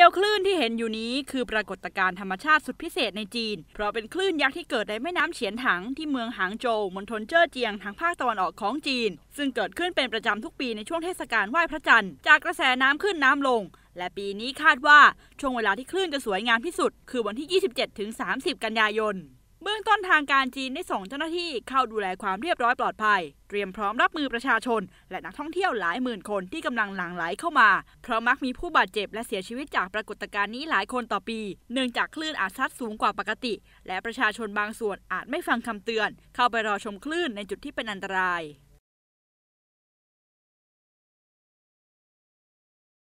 ยวคลื่นที่เห็นอยู่นี้คือปรากฏการณ์ธรรมชาติสุดพิเศษในจีนเพราะเป็นคลื่นยักษ์ที่เกิดในแม่น้ำเฉียนถังที่เมืองหางโจวมณฑลเจ้อเจียงทางภาคตะวันออกของจีนซึ่งเกิดขึ้นเป็นประจำทุกปีในช่วงเทศกาลไหว้พระจันทร์จากกระแสน้ำขึ้นน้ำลงและปีนี้คาดว่าช่วงเวลาที่คลื่นจะสวยงามที่สุดคือวันที่ 27-30 กันยายนเบื้องต้นทางการจีนได้ส่งเจ้าหน้าที่เข้าดูแลความเรียบร้อยปลอดภัยเตรียมพร้อมรับมือประชาชนและนักท่องเที่ยวหลายหมื่นคนที่กำลังหลั่งไหลเข้ามาเพราะมักมีผู้บาดเจ็บและเสียชีวิตจากปรากฏการณ์นี้หลายคนต่อปีเนื่องจากคลื่นอาจซัดสูงกว่าปกติและประชาชนบางส่วนอาจไม่ฟังคำเตือนเข้าไปรอชมคลื่นในจุดที่เป็นอันตราย